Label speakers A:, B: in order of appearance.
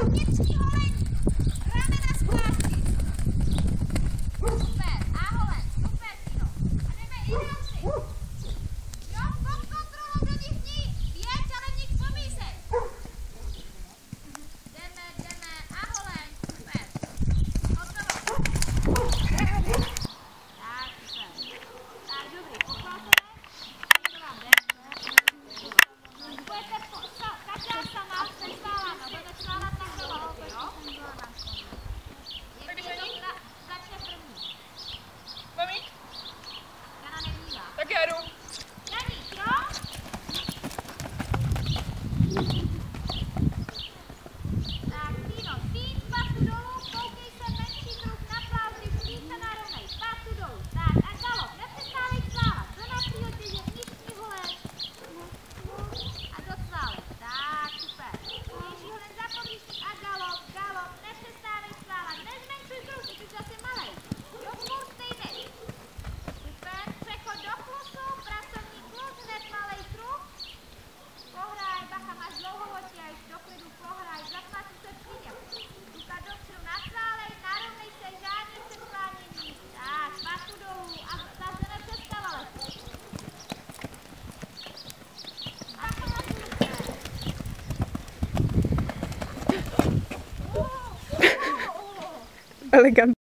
A: vnitřní holeň, ramena zpátky. Super, a holen, super, Tino. A jdeme i další. Jo, pod kontrolou do nich dní, věď, ale v nich pomísej. Jdeme, a holen, super. Hotovo. Tak, super. Tak, dobrý, pochválkové. To vám jde. Budete každá sama přesválat, budete sválat na kolo, jo? Jak to začne první.
B: Mami?
A: Jana nevnívá.
B: Tak já jdu.
A: Janík, jo? Tak, Tino, víc pasu dolů, koukej se menší druh na pláži, více narovnej, pasu dolů. Tak, a galop, nepřestávej sválat, do napřího těže vnitřní holen. A do sválek, tak, super. Vnější holen za podvíšník a galop, nepřestávej sválat, nezmenšuj druh, ty jsi zase malej. Jo, furt stejnej. Super, přechod do plusu, pracovní plus, hned malej kruh. Pohraj, bacha, máš dlouho otěž, do klidu pohraj, zaplacu se příděm. Ruka dopředu na sválej, narovnej se, žádný přesklánění. Tak, pasu dolů a zase nepřestávale. Bacha na super.
B: Elegant.